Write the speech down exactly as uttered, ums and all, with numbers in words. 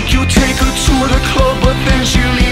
You take her to the club, but then she leaves.